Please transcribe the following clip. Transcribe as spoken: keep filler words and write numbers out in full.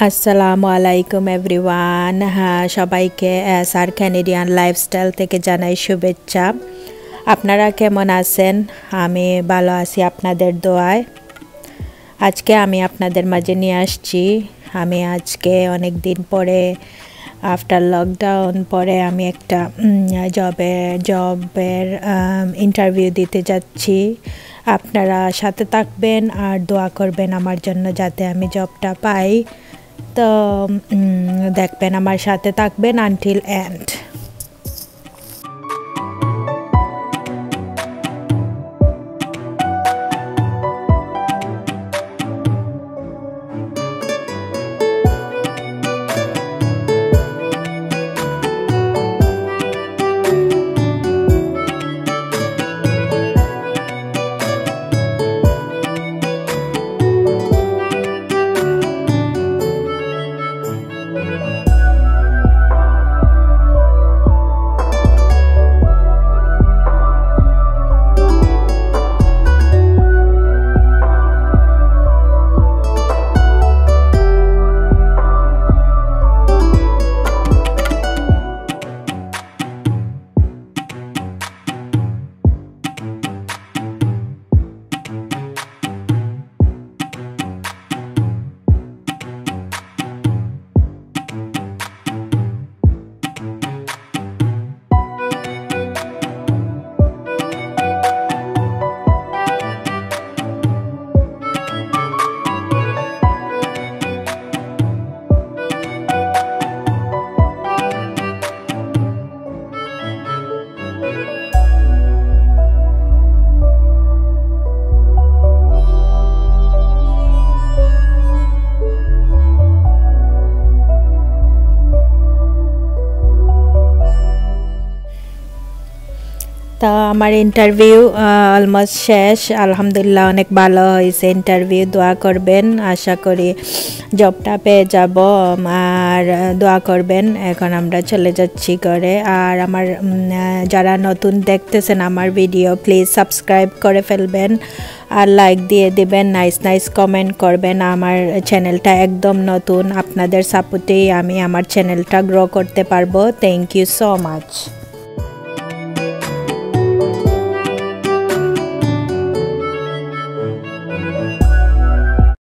আসসালামু আলাইকুম এভরিওয়ান। হ্যাঁ, সবাইকে এসআর ক্যানাডিয়ান লাইফস্টাইল থেকে জানাই শুভেচ্ছা। আপনারা কেমন আছেন? আমি ভালো আছি আপনাদের দোয়ায়। আজকে আমি আপনাদের মাঝে নিয়ে আসছি, আমি আজকে অনেক দিন পরে আফটার লকডাউন পরে আমি একটা জবে জবের ইন্টারভিউ দিতে যাচ্ছি। আপনারা সাথে থাকবেন আর দোয়া করবেন আমার জন্য যাতে আমি জবটা পাই। তো দেখবেন, আমার সাথে থাকবেন আনটিল এন্ড। তো আমার ইন্টারভিউ অলমোস্ট শেষ, আলহামদুলিল্লাহ অনেক ভালো হয়েছে ইন্টারভিউ। দোয়া করবেন, আশা করি জবটা পেয়ে যাব আর দোয়া করবেন। এখন আমরা চলে যাচ্ছি ঘরে। আর আমার যারা নতুন দেখতেছেন আমার ভিডিও, প্লিজ সাবস্ক্রাইব করে ফেলবেন আর লাইক দিয়ে দিবেন, নাইস নাইস কমেন্ট করবেন। আমার চ্যানেলটা একদম নতুন, আপনাদের সাপোর্টেই আমি আমার চ্যানেলটা গ্রো করতে পারবো। Thank you so much.